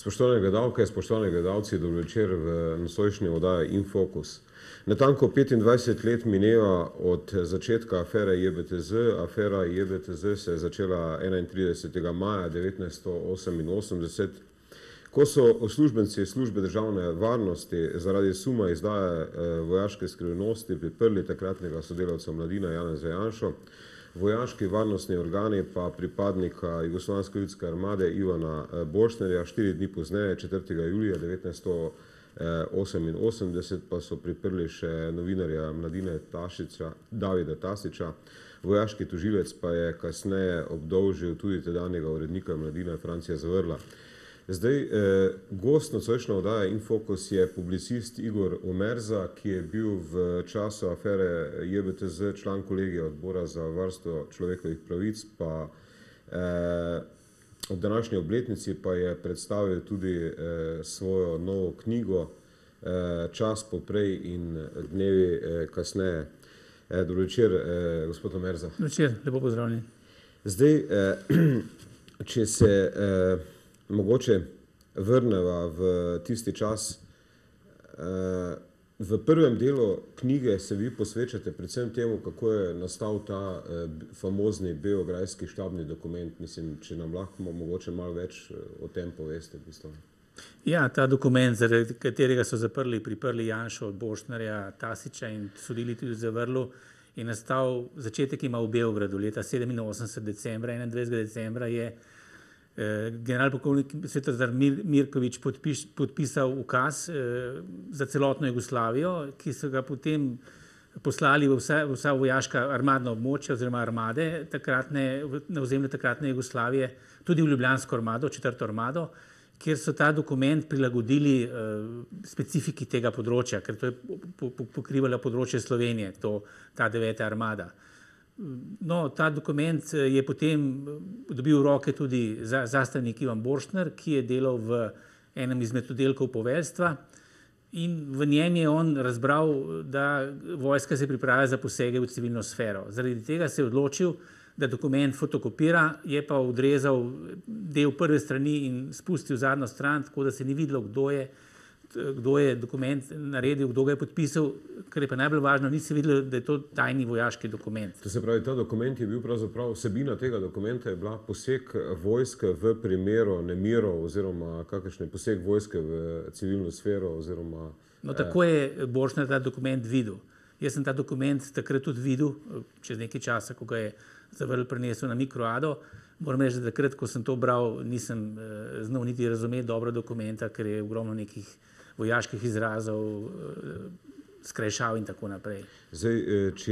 Spoštovane gledalke, spoštovani gledalci, dobro večer v nocojšnji oddaji Infokus. Natanko 25 let mineva od začetka afere JBTZ. Afera JBTZ se je začela 31. maja 1988, ko so uslužbenci službe državne varnosti zaradi suma izdaje vojaške skrivnosti priprli takratnega sodelavca Mladine Janeza Janšo. Vojaški varnostni organi pa pripadnika Jugoslovanske ljudske armade Ivana Borštnerja 4 dni pozneje, 4. julija 1988, pa so priprli še novinarja Mladine Davida Tasića. Vojaški tožilec pa je kasneje obdolžil tudi tedanjega urednika Mladine Francija Zavrla. Zdaj, gost nocojšnje oddaje Infokus je publicist Igor Omerza, ki je bil v času afere JBTZ član kolegija odbora za varstvo človekovih pravic, pa ob današnji obletnici pa je predstavil tudi svojo novo knjigo Čas poprej in dnevi kasneje. Dobro večer, gospod Omerza. Večer, lepo pozdravljeni. Zdaj, če se mogoče vrneva v tisti čas. V prvem delu knjige se vi posvečate predvsem temu, kako je nastal ta famozni beograjski štabni dokument. Mislim, če nam lahko mogoče malo več o tem poveste. Ja, ta dokument, zaradi katerega so priprli Janšo od Borštnerja, Tasića in sodili tudi Zavrlu, je nastal, začetek ima v Beogradu leta 87. decembra, 21. decembra je generalpolkovnik Svetozar Mirković podpisal ukaz za celotno Jugoslavijo, ki so ga potem poslali v vsa vojaška armadna območja oziroma armade na ozemlju takratne Jugoslavije, tudi v Ljubljansko armado, 4. armado, kjer so ta dokument prilagodili specifiki tega področja, ker to je pokrivalo področje Slovenije, ta 9. armada. No, ta dokument je potem dobil v roke tudi zastavnik Ivan Borštner, ki je delal v enem izmed oddelkov poveljstva in v njem je on razbral, da vojska se pripravlja za posege v civilno sfero. Zaradi tega se je odločil, da dokument fotokopira, je pa odrezal del prve strani in spustil zadnjo stran, tako da se ni videlo, kdo je dokument naredil, kdo ga je podpisal, kar je pa najbolj važno, ni se videlo, da je to tajni vojaški dokument. To se pravi, ta dokument je bil pravzaprav, vsebina tega dokumenta je bila poseg vojske v primeru nemirov oziroma kakršen poseg vojske v civilno sfero oziroma... No, tako je Borštner ta dokument videl. Jaz sem ta dokument takrat tudi videl, čez nekaj časa, ko ga je Zavrl prinesel na mikroado. Moram reči, da takrat, ko sem to bral, nisem znal niti razumeti dobro dokumenta, ker je ogromno nekih vojaških izrazov, skrajšav in tako naprej. Zdaj, če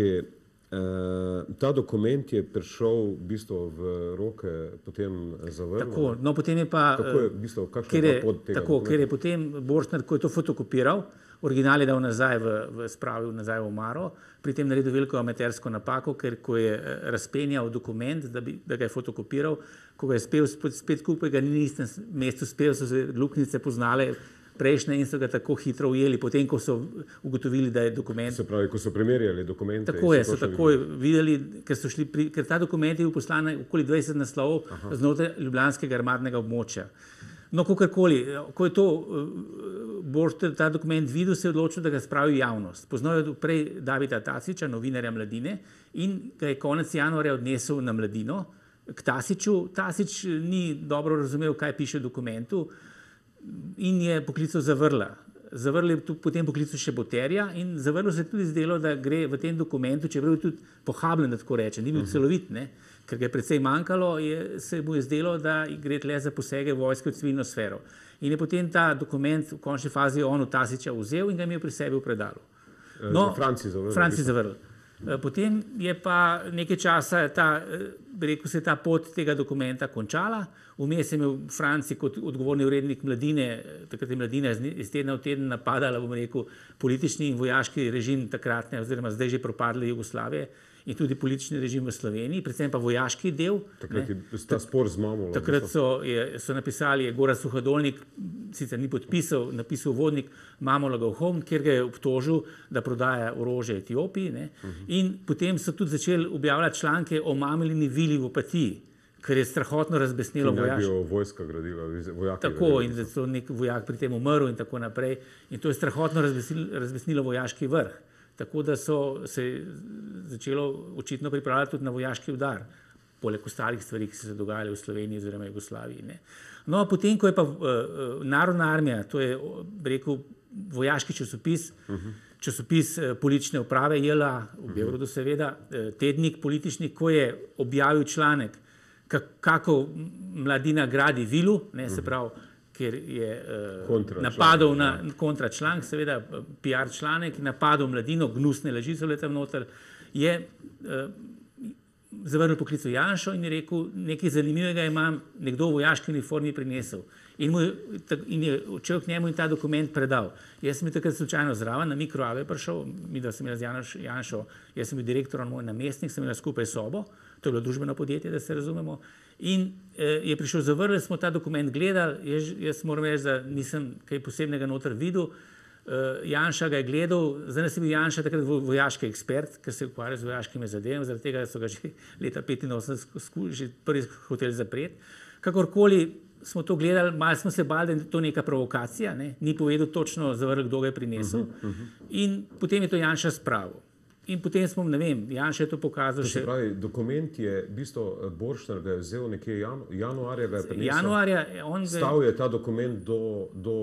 ta dokument je prišel v bistvu v roke potem Zavrla. Tako, no potem je pa... Kako je v bistvu, kakšen je pa pod tega dokumenta? Tako, ker je potem Borštner, ko je to fotokopiral, original je dal nazaj spravil nazaj v omaro, pri tem naredil veliko amatersko napako, ker ko je razpenjal dokument, da ga je fotokopiral, ko ga je spet skupaj, ga ni na istem mestu spel, so se luknjice poznale prejšnje in so ga tako hitro ujeli, potem, ko so ugotovili, da je dokument... Se pravi, ko so primerjali dokumente... Tako je, so takoj videli, ker ta dokument je bil poslan okoli 20 naslovov znotraj Ljubljanskega armadnega območja. No, kakorkoli, ko je to Borštner ta dokument videl, se je odločil, da ga spravi v javnost. Poznal je prej Davida Tasića, novinarja Mladine, in ga je konec januarja odnesel na Mladino k Tasiću. Tasić ni dobro razumel, kaj piše v dokumentu in je poklical Zavrla. Zavrl je potem poklical še Boterja in Zavrlu se je tudi zdelo, da gre v tem dokumentu, čeprav je tudi pohabljen, da tako reče, ni bil celovit, ker ga je precej manjkalo, se mu je zdelo, da gre le za posege vojske v civilno sfero. In je potem ta dokument v končni fazi on od Tasića vzel in ga imel pri sebi v predalu. No, Franci Zavrl. Potem je pa nekaj časa se je ta pot tega dokumenta končala. Vmes je imel Franci kot odgovorni urednik Mladine, takrat je Mladina iz tedna v teden napadala, politični in vojaški režim takratne, oziroma zdaj že propadle Jugoslavije in tudi politični režim v Sloveniji, predvsem pa vojaški del. Takrat je ta spor z Mamolo. Takrat so napisali, Gorazd Suhadolnik, sicer ni napisal vodnik Mamolo Gauhom, kjer ga je obtožil, da prodaja orožje Etiopiji. In potem so tudi začeli objavljati članke o Mamolini vili v Opatiji, ker je strahotno razbesnilo vojaške. Ki naj bi jo vojska gradila, vojaki. Tako, in da so nek vojak pri tem umrl in tako naprej. In to je strahotno razbesnilo vojaški vrh. Tako da so se začelo očitno pripravljati tudi na vojaški udar, poleg ostalih stvari, ki so se dogajale v Sloveniji oziroma Jugoslaviji. Ne. No, potem, ko je pa Narodna armija, to je, rekel, vojaški časopis, časopis politične uprave JLA, v Beogradu seveda, tednik politični, ko je objavil članek, kako mladina gradi vilu, ne, se pravi, ker je napadal na kontračlanek, seveda PR članek, napadal mladino, gnusne laži so bile tam noter, je zavrnil poklical Janšo in je rekel, nekaj zanimivega imam, nekdo v vojaški uniformi prinesel. In je odšel k njemu in ta dokument predal. Jaz sem bil takrat slučajno zraven, na Mikroave prišel, da sem imel z Janšo, jaz sem bil direktor, on moj namestnik, sem imel skupaj sobo, to je bilo družbeno podjetje, da se razumemo, in je prišel zavrnil, smo ta dokument gledali, jaz moram reči, da nisem kaj posebnega noter videl, Janša ga je gledal, zdaj sem bil Janša takrat vojaški ekspert, ker se je ukvarjal z vojaškimi zadevami, zaradi tega so ga že leta 1985 že prvi hoteli zapreti. Kakorkoli smo to gledali, malo smo se bali, da je to neka provokacija, ne? Ni povedal točno zavrl, kdo ga je prinesel. In potem je to Janša spravil. In potem smo, ne vem, Janša je to pokazal še. To se pravi, dokument je, v bistvu Borštner ga je vzel nekje januarja, ga je prinesel. Januarja, stal je ta dokument do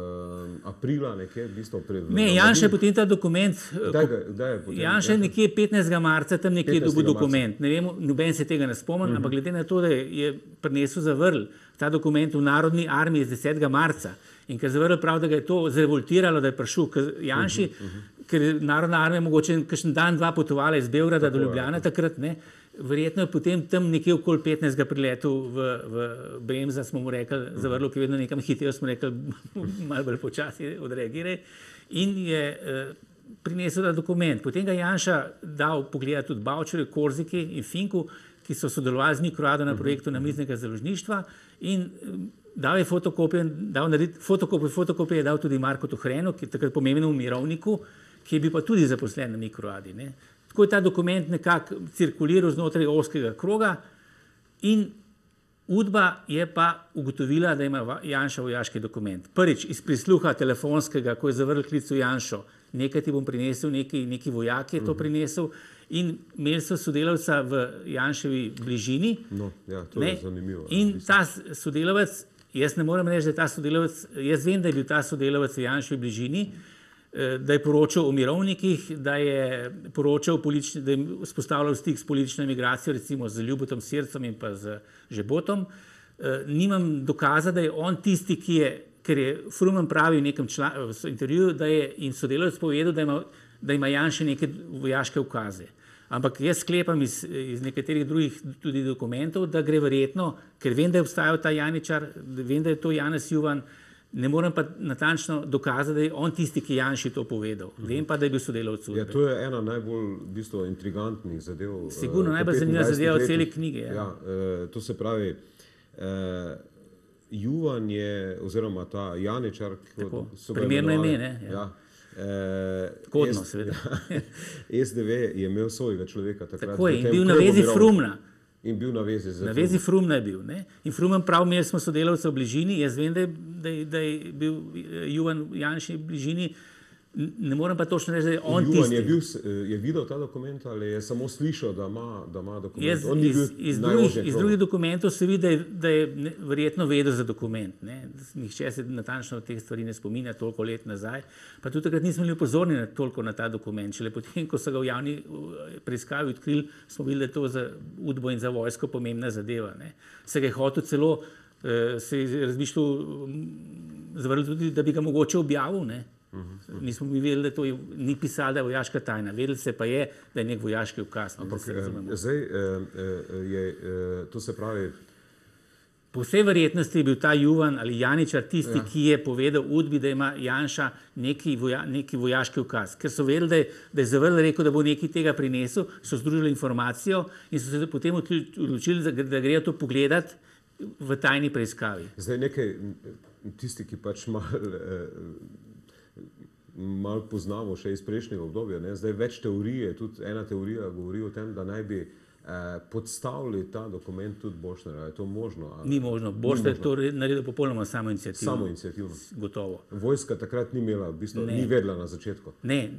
aprila nekje, v bistvu pred... Ne, Janša je potem ta dokument... Kdaj je potem? Janša je nekje 15. marca tam nekje dobil dokument. Ne vem, noben se tega ne spomnim, ampak glede na to, da je prinesel zavrl ta dokument v Narodni armiji z 10. marca in ker zavrl prav, da ga je to zrevoltiralo, da je prišel k Janši, ker je Narodna armija mogoče kakšen dan, dva potovala iz Beograda do Ljubljane takrat, ne, verjetno je potem tam nekje okoli 15. priletu v Bremza, smo mu rekli, zavrlo, ki je vedno nekam hitel, smo rekli, malo bolj počasi odreagiraj, in je prinesel ta dokument. Potem ga Janša dal pogledati tudi Bavčarju, Korziki in Finku, ki so sodelovali z Mikroado na projektu namiznega založništva, in dal je fotokopijo, fotokopijo je dal tudi Marko Tuhrenu, ki je takrat pomembnemu mirovniku, ki je bil pa tudi zaposlen na Mikroadi. Ne. Tako je ta dokument nekako cirkuliral znotraj ozkega kroga in Udba je pa ugotovila, da ima Janša vojaški dokument. Prvič iz prisluha telefonskega, ko je zavrl klic v Janšo, nekaj ti bom prinesel, neki vojak je to prinesel, in imeli so sodelavca v Janševi bližini. No, ja, to je zanimivo. In ta sodelavec, jaz ne morem reči, da je ta sodelavec, jaz vem, da je bil ta sodelavec v Janševi bližini, da je poročal o mirovnikih, da je poročal da je vzpostavljal stik s politično emigracijo, recimo z Ljubotom Sircem in pa z Žebotom. Nimam dokaza, da je on tisti, ki je, ker je Fruman pravi v nekem intervjuju, da je in sodelavec povedal, da ima Janša neke vojaške ukaze. Ampak jaz sklepam iz nekaterih drugih tudi dokumentov, da gre verjetno, ker vem, da je obstajal ta Janičar, vem, da je to Janez Juvan, ne morem pa natančno dokazati, da je on tisti, ki Janši to povedal. Vem pa, da je bil sodelavec Udbe. Ja, to je ena najbolj v bistvu intrigantnih zadev. Sigurno najbolj zanimiva zadeva v celi knjigi. Ja, to se pravi, Juvan je, oziroma ta Janičar, primerno ime, ne? Ja. Kodno, seveda. SDV je imel svojega človeka takrat. Tako je, in bil na vezi Frumna. In bil na vezi z... Na vezi Frumna je bil. Ne? In Fruman prav, imeli smo sodelavce v bližini, jaz vem, da je bil Juvan Janši v bližini, ne morem pa točno reči, da je on tisti. Juvan je videl ta dokument ali je samo slišal, da ima dokument? Iz drugih dokumentov se vidi, da je verjetno vedel za dokument. Ne? Nihče se natančno teh stvari ne spominja toliko let nazaj. Pa tudi takrat nismo bili upozorni toliko na ta dokument. Šele potem, ko so ga v javni preiskavi odkrili, smo videli, da je to za Udbo in za vojsko pomembna zadeva. Ne? Se ga je hotel celo, se je razmišljal, zavrl tudi, da bi ga mogoče objavil, ne? Nismo mi vedeli, da to ni pisalo, da je vojaška tajna. Vedeli se pa je, da je nek vojaški ukaz. Zdaj je, to se pravi... Po vsej verjetnosti je bil ta Juvan ali Janičar tisti, ki je povedal Udbi, da ima Janša neki vojaški ukaz. Ker so vedeli, da je zavrl rekel, da bo nekaj tega prinesel, so združili informacijo in so se potem odločili, da grejo to pogledati v tajni preiskavi. Zdaj nekaj, tisti, ki pač malo poznamo še iz prejšnjega obdobja. Ne? Zdaj več teorije, tudi ena teorija govori o tem, da naj bi podstavili ta dokument tudi Boštnerja. Je to možno? Ni možno. Boštner je to naredil popolnoma samoinicijativno. Samoinicijativno. Gotovo. Vojska takrat ni imela, v bistvu, ni vedela na začetku. Ne,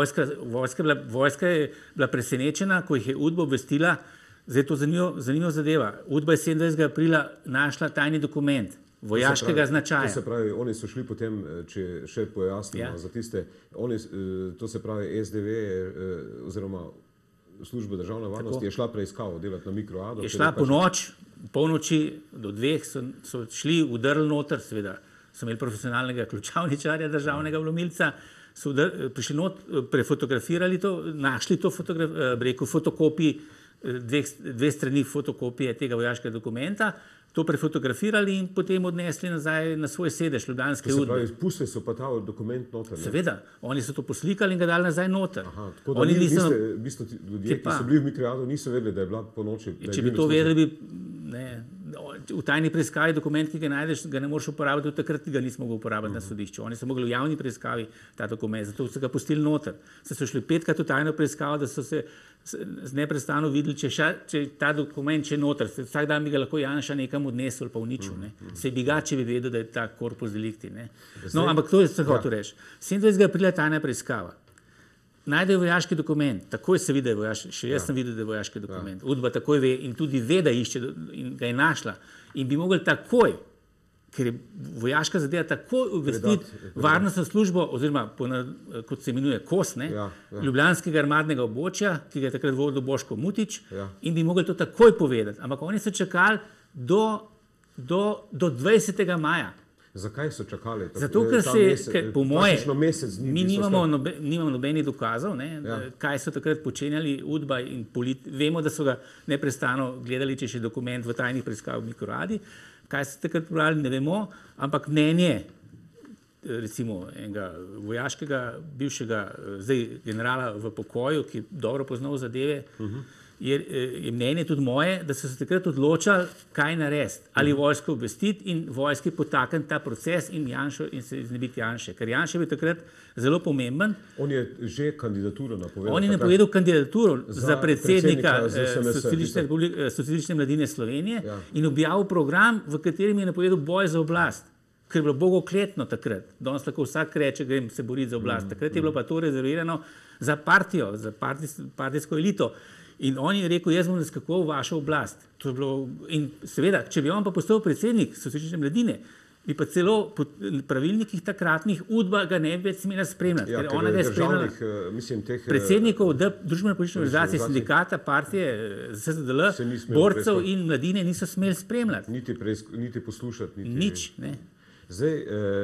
vojska je bila presenečena, ko jih je UDBA obvestila. Zdaj je to zanimiva zadeva. UDBA je 27. aprila našla tajni dokument vojaškega značaja. To se pravi, oni so šli potem, če še pojasnimo za tiste, to se pravi SDV oziroma služba državne varnosti je šla preiskavo delati na mikroado. Je šla polnoči do 2 so šli, udrli noter, seveda so imeli profesionalnega ključavničarja, državnega vlomilca, so prišli not, prefotografirali to, našli to fotokopij, 2 strani fotokopije tega vojaškega dokumenta, to prefotografirali in potem odnesli nazaj na svoj sedež ljubljanske UDBE. Se pravi, pustili so pa ta dokument noter. Seveda, oni so to poslikali in ga dali nazaj noter. Tako da ljudje, ki so bili v mikroadu, niso vedeli, da je bila po noči. Če bi to vedeli, v tajni preiskavi dokument, ki ga najdeš, ga ne moreš uporabiti, takrat ga nismo mogli uporabiti na sodišču. Oni so mogli v javni preiskavi ta dokument, zato so ga pustili noter. So šli 5krat v tajno preiskavo, da so se neprestano videli, če ta dokument še noter. Vsak dan bi ga lahko Janša nekam odnesel ali pa uničil. Se bi ga, če bi vedel, da je ta korpus delikti. No, ampak to je hotel reči. 27. aprila tajna preiskava. Najdejo vojaški dokument, takoj se vidi, da je vojaški, še jaz sem videl, da je vojaški dokument. UDBA takoj ve in tudi ve, da išče in ga je našla. In bi mogli takoj, ker je vojaška zadeva, takoj obvestiti varnostno službo, oziroma kot se imenuje KOS, Ljubljanskega armadnega območja, ki ga je takrat vodil Boško Mutič, in bi mogli to takoj povedati. Ampak oni so čakali do 20. maja. Zakaj so čakali? Zato, ker po moje, mi nimamo nobenih dokazov, kaj so takrat počenjali UDBA in vemo, da so ga neprestano gledali, če še dokument v tajnih preiskavah v mikroadi. Kaj so takrat brali, ne vemo, ampak mnenje recimo enega vojaškega, bivšega, zdaj generala v pokoju, ki dobro poznal zadeve, je mnenje tudi moje, da so se takrat odločali, kaj narediti. Ali vojsko obvestiti in vojski potakniti ta proces in se iznebiti Janše. Ker Janša je bil takrat zelo pomemben. On je že kandidaturo napovedal. On je napovedal kandidaturo za predsednika Socialistične mladine Slovenije in objavil program, v katerem je napovedal boj za oblast. Ker je bilo bogokletno takrat. Danes lahko vsak reče, grem se boriti za oblast. Takrat je bilo pa to rezervirano za partijo, za partijsko elito. In on je rekel, jaz bom naskakoval vašo oblast. To je bilo, in seveda, če bi on pa postal predsednik Socialistične mladine, bi pa celo po pravilnikih takratnih UDBA ga ne bi več smela spremljati. Ker ona ga je spremljala. Predsednikov družbeno-politične organizacije, sindikata, partije, SZDL, borcev in mladine niso smeli spremljati. Niti poslušati. Nič, ne. Zdaj,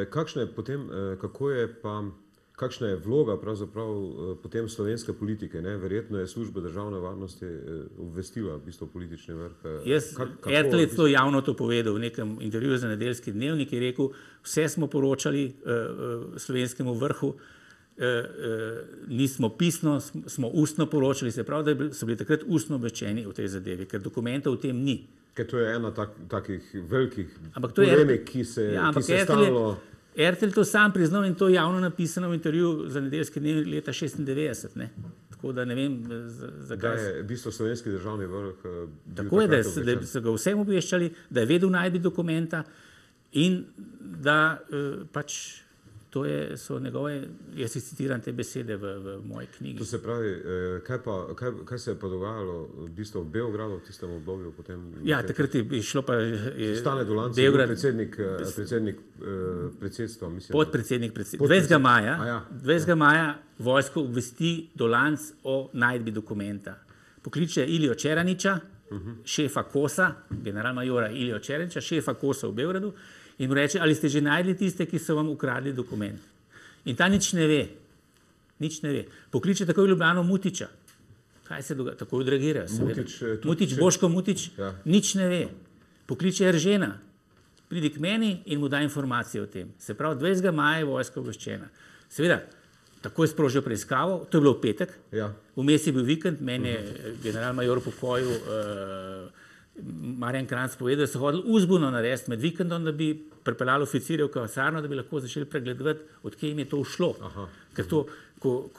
kakšna je vloga pravzaprav potem slovenske politike? Verjetno je služba državne varnosti obvestila v bistvu politični vrh. RTL je to javno to povedal v nekem intervjuju za Nedeljski dnevnik, je rekel, vse smo poročali slovenskemu vrhu, nismo pisno, smo ustno poročali, se pravi, da so bili takrat ustno obveščeni o tej zadevi, ker dokumentov v tem ni. Ker to je ena takih velikih polemik, ki se stalno... RTL to sam priznal in to javno napisano v intervjuju za Nedeljski dnevnik leta 1996. Tako da ne vem, zakaj. Da je v bistvu slovenski državni vrh tako je, da so ga vsem obveščali, da je vedel najti dokumenta in da pač to so njegove, jaz citiram te besede v moji knjigi. To se pravi, kaj se je pa dogajalo v bistvu v Beogradu v tistem obdobju potem? Ja, takrat je šlo pa... Stane Dolanc je bil predsednik predsedstva, mislim. Podpredsednik predsedstva. 20. maja vojsko obvesti Dolanc o najdbi dokumenta. Pokliče Ilijo Čeraniča, šefa KOS-a, generalmajora Ilijo Čeraniča, šefa KOS-a v Beogradu, in mu reče, ali ste že najdli tiste, ki so vam ukradli dokument. In ta nič ne ve. Nič ne ve. Pokliče takoj Ljubljano Mutiča. Kaj se dogaja? Takoj odreagira. Boško Mutič, nič ne ve. Pokliče Eržena. Pridi k meni in mu da informacije o tem. Se pravi, 20. maja je vojska obveščena. Seveda, takoj sprožijo preiskavo, to je bilo v petek. Vmes je bil vikend, meni je generalmajor v pokoju Marjan Kranjc povedal, da so hodili uzbuno narediti med vikendom, da bi pripeljali oficirje v kasarno, da bi lahko začeli pregledovati, od kje jim je to ušlo. Ker to, ko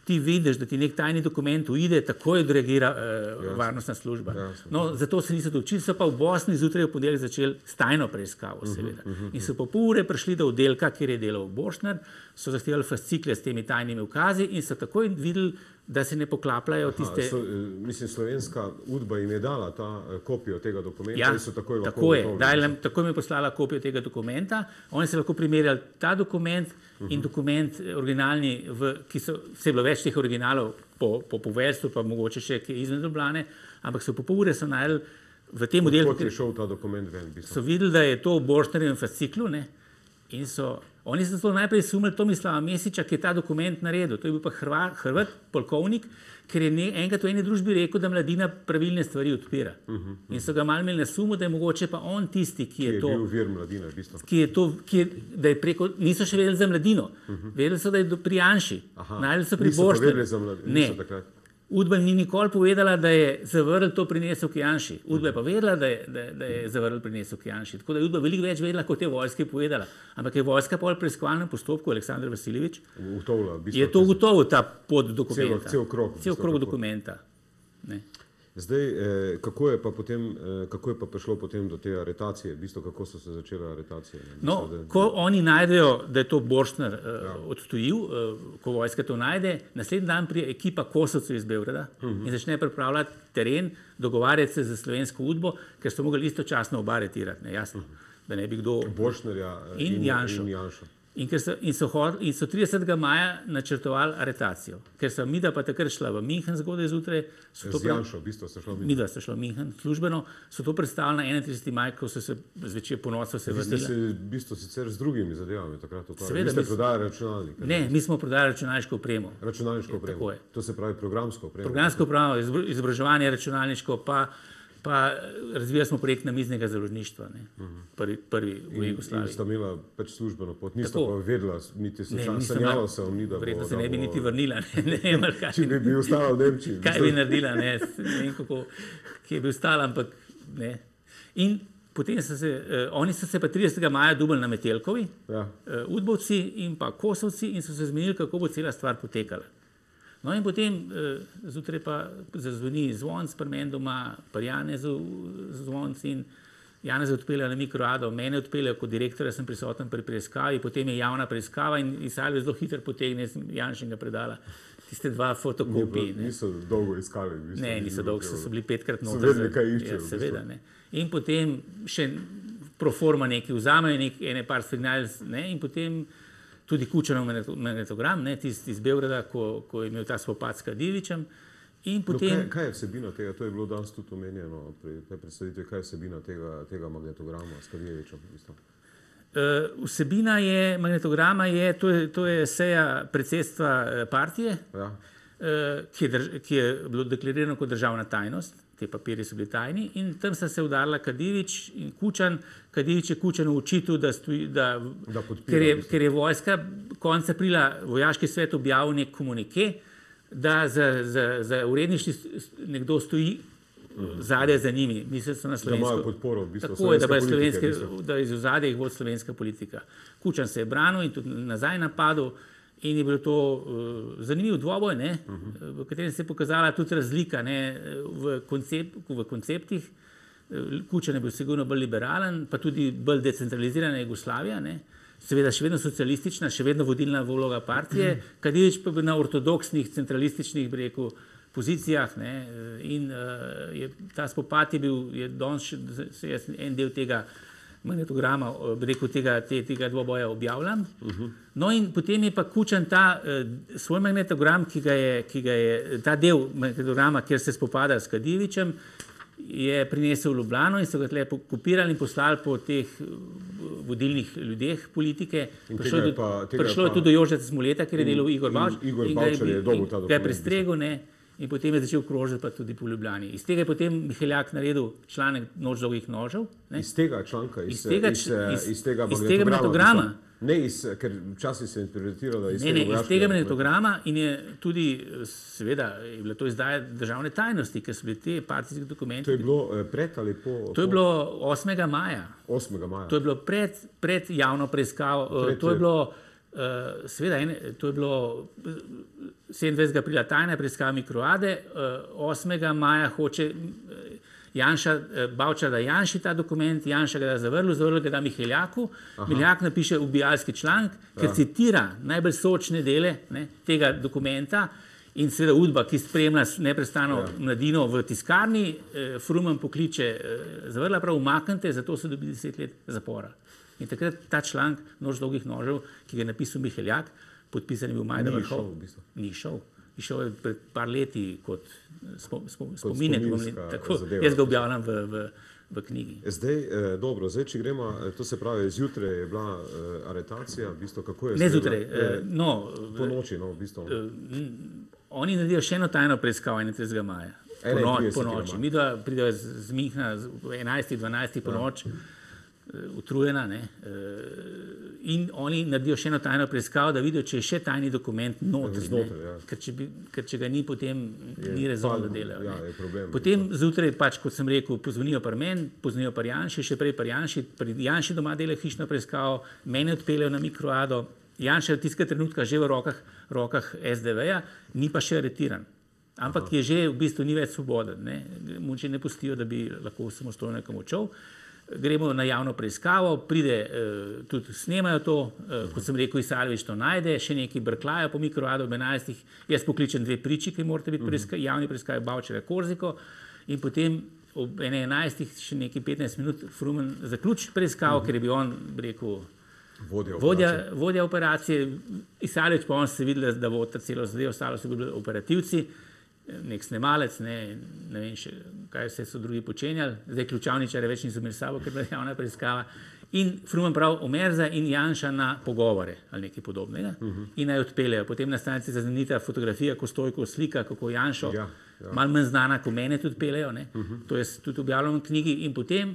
ti vidiš, da ti nek tajni dokument uide, takoj odreagira varnostna služba. No, zato se niso učili, so pa v Bosni zjutraj v ponedeljek začeli s tajno preiskavo, seveda. In so po pol ure prišli do oddelka, kjer je delal Boštnar, so zahtevali fascikle s temi tajnimi ukazi in so takoj videli, da se ne poklapljajo tiste... Mislim, slovenska UDBA jim je dala ta kopijo tega dokumenta in so takoj lahko... Takoj mi je poslala kopijo tega dokumenta, oni se lahko primerjali ta dokument in dokument originalni, ki so, vse je bilo več teh originalov po poveljstvu, pa mogoče še kaj izven Ljubljane, ampak so po pol ure so najdeli v tem modelu... Kako je šel ta dokument ven? So videli, da je to v Boštnarjevem fasciklu, ne, in oni so to najprej sumili Tomislava Mesiča, ki je ta dokument naredil. To je bil pa Hrvat, polkovnik, ker je enkrat v eni družbi rekel, da Mladina pravilne stvari odpira. In so ga malo imeli na sumu, da je mogoče pa on tisti, ki je to... Ki je bil vir Mladine, v bistvu. Da je preko... Niso še vedeli za Mladino. Vedeli so, da je pri Janši. Najdeli so pri Boštnarju. Niso pa vedeli za Mladino. Ne. UDBA ni nikoli povedala, da je Zavrl to prinesel k Janši. UDBA je pa vedela, da je Zavrl prinesel k Janši. Tako da je UDBA veliko več vedela, kot je vojska povedala. Ampak je vojska po preiskovalnem postopku, Aleksandar Vasiljevič, je to ugotovil, ta pod dokumenta. Cel krog dokumenta. Ne. Zdaj, kako je pa prišlo potem do te aretacije, v bistvu kako so se začele aretacije? No, ko oni najdejo, da je to Boštnar odtujil, ko vojska to najde, naslednji dan prije ekipa Kosovcev iz Beograda in začne pripravljati teren, dogovarjati se za slovensko UDBO, ker so mogli istočasno oba aretirati, ne, jasno, da ne bi kdo... Boštnarja in Janšo. In so 30. maja načrtovali aretacijo. Ker so Mida pa takrat šla v Minhen zgodaj zjutraj. Z Janšo, v bistvu so šla v Minhen. Mida so šla v Minhen službeno, so to predstavili na 31. maj, ko so se zvečer po nocu se vrnili. Vi ste se v bistvu sicer z drugimi zadevami takrat ukvarjali. Seveda. Vi ste prodajali računalnik. Ne, mi smo prodajali računalniško opremo. Računalniško opremo. To se pravi programsko opremo. Programsko opremo, izobraževanje računalniško, pa razvijali smo projekt namiznega založništva, prvi v Jugoslaviji. In sta imela pač službeno pot, nista pa vedela, niti sanjalo se vam ni, da bo... Verjetno se ne bi niti vrnila, ne vem, kaj. Če bi ostala v Nemčiji. Kaj bi naredila, ne vem, kje bi ostala, ampak ne. In potem oni so se pa 30. maja dubali na Metelkovi, UDBovci in pa Kosovci, in so se zmenili, kako bo cela stvar potekala. No in potem zjutraj pa zazvoni zvonc pri meni doma, pri Janezu zvonc in Janez odpelja na mikroado, mene odpelja kot direktorja, sem prisoten pri preiskavi, potem je javna preiskava in Salve zelo hitro potegne, Janšinga predala tiste dva fotokopiji. Niso dolgo iskali. Ne, niso dolgo, so bili 5-krat noter. So vedeli, kaj iščejo. Seveda, ne. In potem še pro forma neki vzamejo, ene par signal, ne, in potem tudi Kučanov magnetogram, tisti iz Beograda, ko je imel ta spopad s Kadijevićem. Kaj je vsebina tega? To je bilo danes tudi omenjeno pri tej predstavitvi. Kaj je vsebina tega magnetograma s Kadijevićem? Vsebina magnetograma to je seja predsedstva partije, ki je bilo deklarirano kot državna tajnost. Te papirji so bili tajni in tam sta se udarila Kadijević in Kučan. Kadijević je Kučanu očitil, ker je vojska konec aprila vojaški svet objavil nek komunike, da za uredništvo nekdo stoji zadaj za njimi, ministrstvo na slovensko. Da imajo podporo, v bistvu, slovenske politike. Da iz ozadja jih vodi slovenska politika. Kučan se je branil in tudi nazaj napadel. In je bilo to zanimiv dvoboj, v katerem se je pokazala tudi razlika v konceptih. Kučan je bil sigurno bolj liberalen, pa tudi bolj decentralizirana Jugoslavija, seveda še vedno socialistična, še vedno vodilna vloga partije, Kadijević pa bil na ortodoksnih, centralističnih, bi rekel, pozicijah. In ta spopad je bil, en del tega magnetograma, bi rekel, tega dvoboja objavljam. No in potem je pa Kučan ta svoj magnetogram, ki ga je ta del magnetograma, kjer se spopada s Kadijevićem, je prinesel v Ljubljano in so ga tle kopirali in poslali po teh vodilnih ljudeh politike. Prišlo je tudi do Jožeta Smoleta, ker je delal Igor Bavčar. Igor Bavčar je dobil ta dokument. Ga je prestregel, in potem je začel krožiti pa tudi po Ljubljani. Iz tega je potem Miheljak naredil članek Noč dolgih nožev. Iz tega članka? Iz tega magnetograma. Ne, ker včasih se je interpretiralo, da iz tega magnetograma in je tudi, seveda, je bilo to izdaja državne tajnosti, ker so bili te partijski dokumenti. To je bilo pred ali po? To je bilo 8. maja. 8. maja. To je bilo pred javno preiskavo. To je bilo, seveda, to je bilo 27. aprila tajna preiskava Mikroade, 8. maja hoče Janša, Bavčar da Janši ta dokument, Janša ga da zavrl ga da Miheljaku, Miheljak napiše ubijalski članek, ker citira najbolj sočne dele tega dokumenta in seveda Udba, ki spremlja neprestano mladino v tiskarni, Fruman pokliče zavrla, prav umaknite, zato so dobili 10 let zapora. In takrat ta članek Nož dolgih nožev, ki ga je napisal Miheljak, podpisan je bil Majda Vrhov. Ni šel. Išel je pred par leti kot spominek. Jaz ga objavljam v knjigi. Dobro, zdaj, če gremo, to se pravi, zjutraj je bila aretacija, v bistvu, kako je ne zjutraj, po noči, v bistvu. Oni naredijo še eno tajno preiskavo 31. maja. Po noči. Mi da pridejo z Mihna 11. 12. po noč, utrujena, in oni naredijo še eno tajno preiskavo, da vidijo, če je še tajni dokument notri. Ker če ga ni, potem ni rezon, da delajo. Potem zjutraj, kot sem rekel, pozvonijo pri meni, pozvonijo pri Janši, še prej pri Janši doma dela hišno preiskavo, mene odpeljejo na Mikroado, Janša je v tistega trenutka že v rokah SDV-ja, ni pa še aretiran. Ampak je že v bistvu ni več svoboden. Mu že ne pustijo, da bi lahko samostojno nekam odšel. Gremo na javno preiskavo, pride, tudi snemajo to, kot sem rekel, Isalović to najde, še neki brklajo po Mikroadu ob 11. Jaz pokličem 2 priči, ki morate biti javni preiskavi, Bavčarja, Korziko, in potem ob 11. še neki 15 minut Fruman zaključi preiskavo, ker je bil on, rekel, vodja operacije. Isalović pa on se videl, da bo ta celo zadevo, ostalo so bili operativci, nek snemalec, ne vem še, kaj vse so drugi počenjali, zdaj ključavničare več niso imeli sabo, ker je bila javna preiskava. In Fruman prav Omerza in Janša na pogovore ali nekaj podobnega in naj odpeljejo. Potem na stanici zaznanita fotografija Kostojko slika, kako Janšo, malo manj znana, ko mene tudi peljejo, to je tudi objavljeno v knjigi, in potem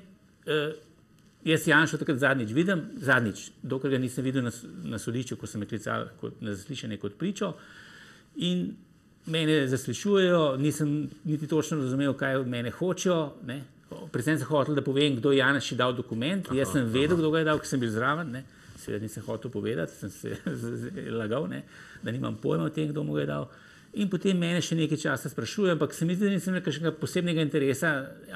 jaz Janšo takrat zadnjič vidim, dokler ga nisem videl na sodišču, ko sem me klical na zaslišanje kot pričo, in mene zaslišujejo, nisem niti točno razumel, kaj od mene hočejo. Predvsem sem hotel, da povem, kdo je Janši dal dokument. Jaz sem vedel, kdo ga je dal, ker sem bil zraven. Seveda nisem hotel povedati, sem se lagal, da nimam pojma o tem, kdo mu ga je dal. In potem mene še nekaj časa sprašujejo, ampak se mi zdi, da nisem imel kakšnega posebnega interesa.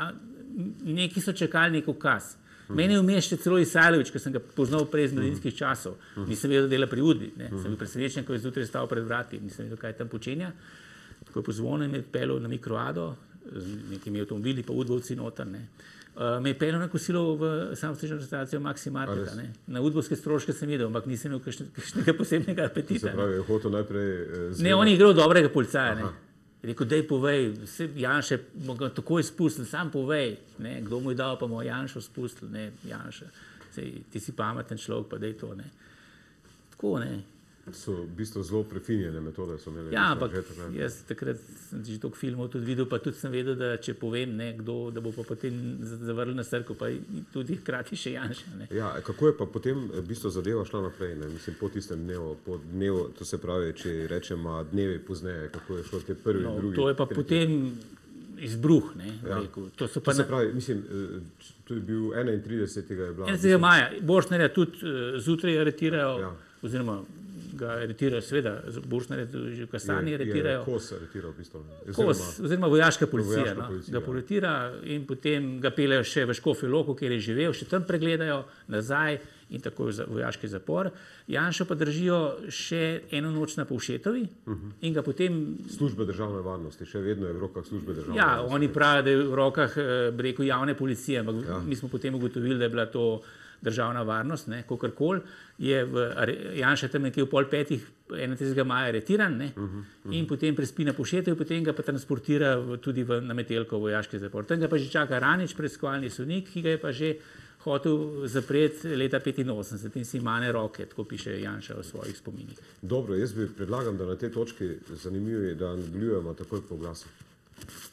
Neki so čakali nek ukaz. Mene je vmes še celo Isalović, ker sem ga poznal prej iz mladinskih časov. Nisem vedel, da dela pri Udbi. Sem bil presenečen, ko je zjutraj stal pred vrati. Nisem vedel, kaj tam počenja. Tako je pozvonil in me odpeljal na Mikroado, z nekimi avtomobili, pa Udbovci noter. Me je peljal na kosilo v samostojno restauracijo Maxi Marketa. Na udbovske stroške sem jedel, ampak nisem imel kakšnega posebnega apetita. Se pravi, je hotel najprej Ne, on je igral dobrega policaja. Rekel, dej povej, Janša je takoj spustil, sam povej, kdo mu je dal, pa mu Janšo spustil, Janša, ti si pameten človek, pa dej to. Tako, So v bistvu zelo prefinjene metode. Ja, ampak jaz takrat sem že toliko filmov tudi videl, pa tudi sem vedel, da če povem, kdo, da bo pa potem zavrl na srko, pa tudi hkrati še Janša. Ja, kako je pa potem v bistvu zadeva šla naprej? Mislim, po tistem dnevu, to se pravi, če rečemo dnevi pozneje, kako je šlo te prvi, drugi. To je pa potem izbruh, rekel. To so pa se pravi, mislim, to je bil 31. je bila. 31. maja, Borštnerja tudi zjutraj aretirajo, oziroma ga aretirajo, seveda, Borštnerja že v Kasani aretirajo. Kos aretirajo v bistvu. Kos, oziroma vojaška policija, ga aretira in potem ga peljejo še v Škofjo Loko, kjer je živel, še tam pregledajo nazaj in tako v vojaški zapor. Janšo pa držijo še eno noč na Povšetovi in ga potem... Službe državne varnosti, še vedno je v rokah službe državne varnosti. Ja, oni pravijo, da je v rokah, bi rekel, javne policije, ampak mi smo potem ugotovili, da je bila to državna varnost, kakorkoli, je Janša tam nekje v 4:30, 31. maja aretiran, in potem prespi na Povšetovi, potem ga pa transportira tudi na Metelko v vojaški zapor. Tam ga pa že čaka Ranič, preiskovalni sodnik, ki ga je pa že hotel zapreti leta 1985 in si mane roke, tako piše Janša v svojih spominih. Dobro, jaz bi predlagam, da na tej točki zanimivo je, da nadaljujemo takoj po glasu.